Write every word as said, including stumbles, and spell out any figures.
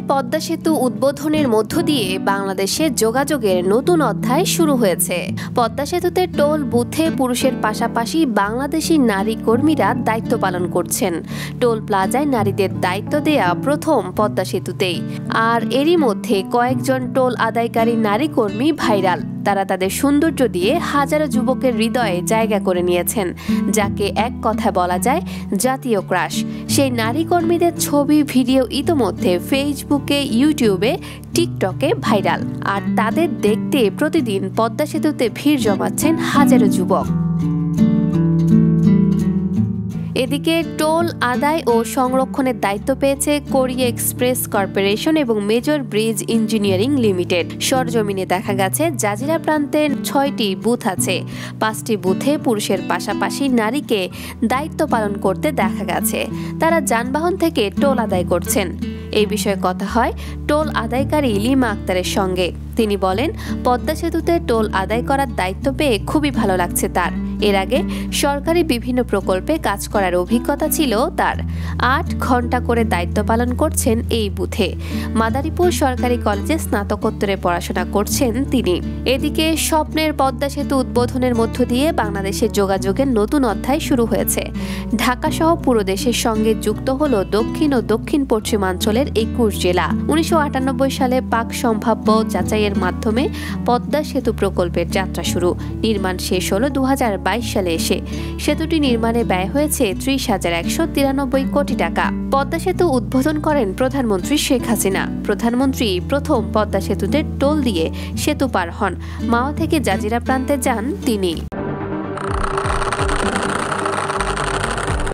পদ্মা সেতু উদ্বোধনের মধ্য দিয়ে বাংলাদেশে যোগাযোগের নতুন অধ্যায় শুরু হয়েছে। পদ্মা সেতুতে টোল বুথে পুরুষের পাশাপাশি বাংলাদেশি নারী কর্মীরা দায়িত্ব পালন করছেন। টোল প্লাজায় নারীদের দায়িত্ব দেয়া প্রথম পদ্মা সেতুতেই। আর এরই মধ্যে কয়েকজন টোল আদায়কারী নারী কর্মী ভাইরাল। তারা তাদের সৌন্দর্য দিয়ে হাজারো যুবকের হৃদয়ে জায়গা করে নিয়েছেন, যাকে এক কথায় বলা যায় জাতীয় ক্রাশ। সেই নারী কর্মীদের ছবি ভিডিও ইতোমধ্যে ফেসবুকে, ইউটিউবে, টিকটকে ভাইরাল। আর তাদের দেখতে প্রতিদিন পদ্মা সেতুতে ভিড় জমাচ্ছেন হাজারো যুবক। এদিকে টোল আদায় ও সংরক্ষণের দায়িত্ব পেয়েছে কোরিয়া এক্সপ্রেস কর্পোরেশন এবং মেজর ব্রিজ ইঞ্জিনিয়ারিং লিমিটেড। সরজমিনে দেখা গেছে জাজিরা প্রান্তে ছয়টি বুথ আছে। পাঁচটি বুথে পুরুষের পাশাপাশি নারীকে দায়িত্ব পালন করতে দেখা গেছে। তারা যানবাহন থেকে টোল আদায় করছেন। এই বিষয়ে কথা হয় টোল আদায়কারী লিমা আক্তারের সঙ্গে। তিনি বলেন, পদ্মা সেতুতে টোল আদায় করার দায়িত্ব পেয়ে খুবই ভালো লাগছে তার। এর আগে সরকারি বিভিন্ন প্রকল্পে কাজ করার অভিজ্ঞতা ছিল তার। আট ঘন্টা করে দায়িত্ব পালন করছেন এই বুথে। মাদারীপুর সরকারি কলেজে স্নাতকোত্তরে পড়াশোনা করছেন তিনি। এদিকে স্বপ্নের পদ্মা সেতু উদ্বোধনের মধ্য দিয়ে বাংলাদেশের যোগাযোগের নতুন অধ্যায় শুরু হয়েছে। ঢাকা সহ পুরো দেশের সঙ্গে যুক্ত হল দক্ষিণ ও দক্ষিণ পশ্চিমাঞ্চলের একুশ জেলা। উনিশশো আটানব্বই সালে পাক সম্ভাব্য যাচাইয়ের মাধ্যমে পদ্মা সেতু প্রকল্পের যাত্রা শুরু। নির্মাণ শেষ হল দু হাজার বাইশ সালে এসে। সেতুটি নির্মাণে ব্যয় হয়েছে ত্রিশ হাজার একশো তিরানব্বই কোটি টাকা। পদ্মা সেতু উদ্বোধন করেন প্রধানমন্ত্রী শেখ হাসিনা। প্রধানমন্ত্রী প্রথম পদ্মা সেতুতে টোল দিয়ে সেতু পার হন। মাও থেকে জাজিরা প্রান্তে যান তিনি।